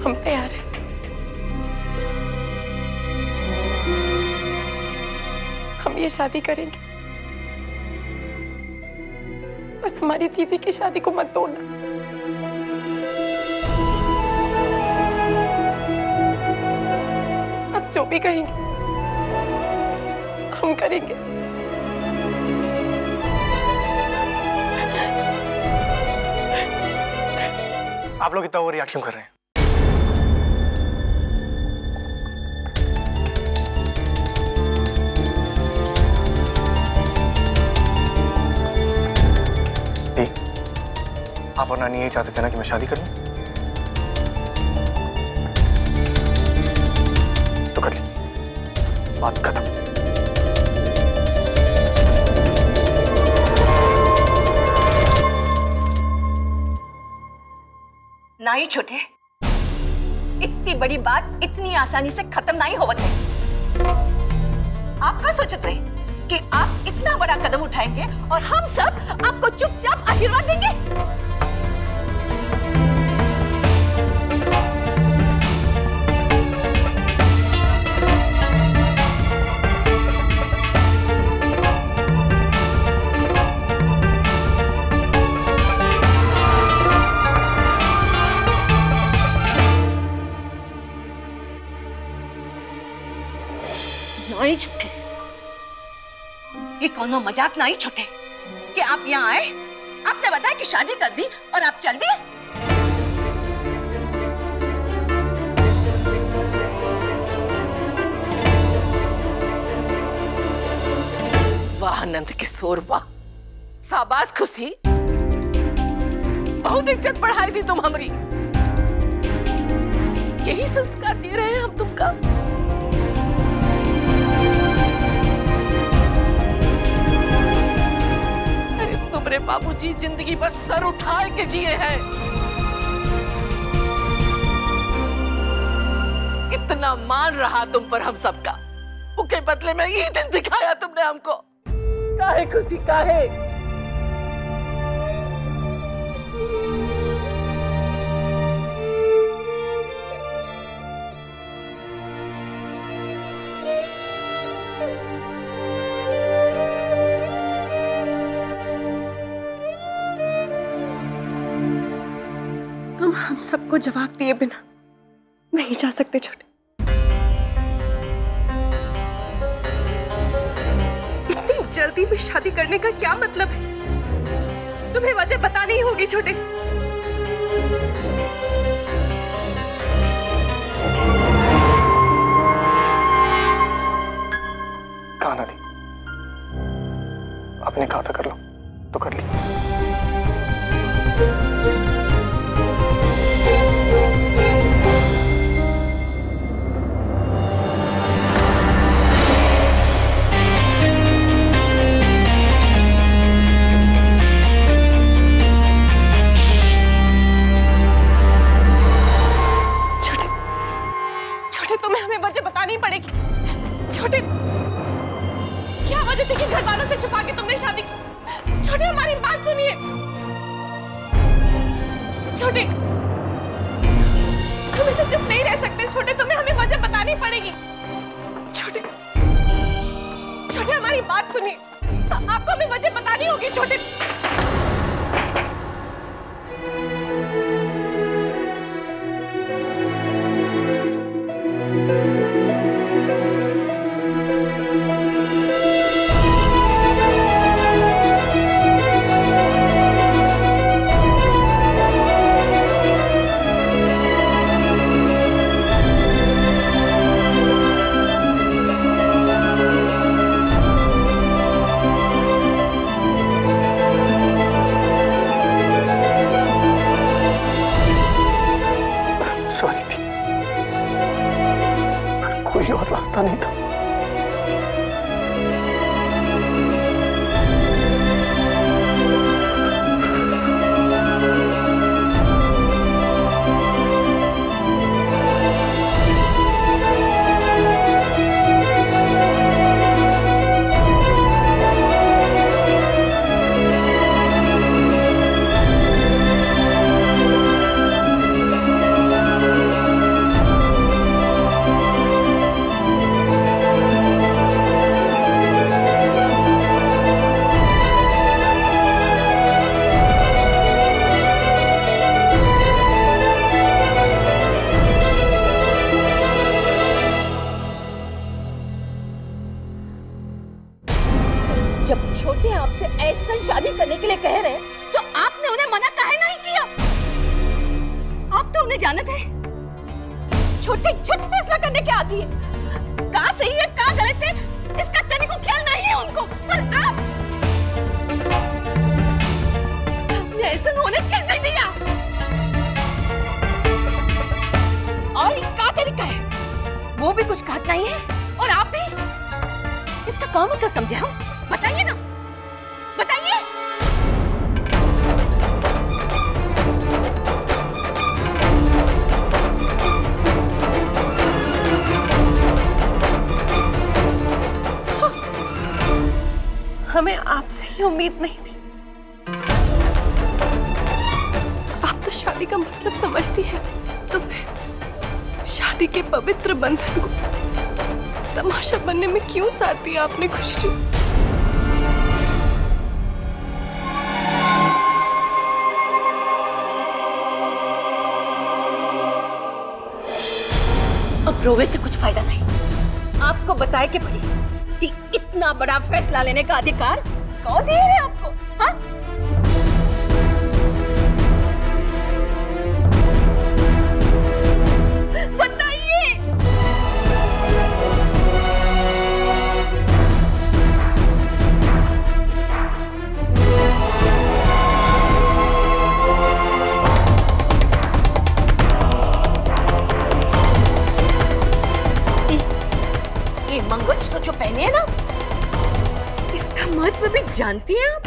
हम तैयार हैं। हम ये शादी करेंगे, बस हमारी जीजी की शादी को मत तोड़ना। आप जो भी कहेंगे हम करेंगे। आप लोग इतना ओवर रिएक्ट क्यों कर रहे हैं? आप और नानी यही चाहते थे ना कि मैं शादी कर लूं? तो कर ली, बात खत्म। नहीं छोटे, इतनी बड़ी बात इतनी आसानी से खत्म नहीं होवत है। आप क्या सोचते रहे कि आप इतना बड़ा कदम उठाएंगे और हम सब आपको चुपचाप आशीर्वाद देंगे? नहीं छोटे, ये कोनो मजाक नहीं छोटे कि आप यहाँ आए, आपने बताया कि शादी कर दी और आप चल दिए। वाह नंद किशोर वाह, शाबाश खुशी, बहुत इज्जत बढ़ाई थी तुम हमारी। यही संस्कार दे रहे हैं हम तुमका। तुम्हारे बाबूजी जिंदगी भर सर उठाए के जिए हैं। इतना मान रहा तुम पर हम सबका, उसके बदले में ये दिन दिखाया तुमने हमको। काहे खुशी काहे? हम सबको जवाब दिए बिना नहीं जा सकते छोटे। इतनी जल्दी में शादी करने का क्या मतलब है? तुम्हें वजह बतानी ही होगी छोटे। कहा ना दी, आपने कहा था कर लो तो कर ली। छोटे, तुम ऐसे चुप नहीं रह सकते छोटे, तुम्हें हमें वजह बतानी पड़ेगी। छोटे, छोटे हमारी बात सुनिए, आपको हमें वजह बतानी होगी छोटे। कोई और रास्ता नहीं था। अपने जानत है छोटे झट फैसला करने के आती है। कहाँ सही है कहाँ गलत है इसका तनिक को ख्याल नहीं है उनको। पर आपने ऐसा होने कैसे दिया? और ये क्या तरीका है? वो भी कुछ कहत नहीं है और आप भी। इसका क्या मतलब समझे हम? बताइए ना, बताइए। हमें आपसे ही उम्मीद नहीं थी। आप तो शादी का मतलब समझती हैं, तो फिर शादी के पवित्र बंधन को तमाशा बनने में क्यों साथ दिया आपने खुशी जी? अब रोवे से कुछ फायदा नहीं। आपको बताए के पड़ी कि इतना बड़ा फैसला लेने का अधिकार कौन दे रहे आपको? हाँ? बताइए। ये मंगलसूत्र जो पहने हैं ना, इसका महत्व भी जानती हैं आप?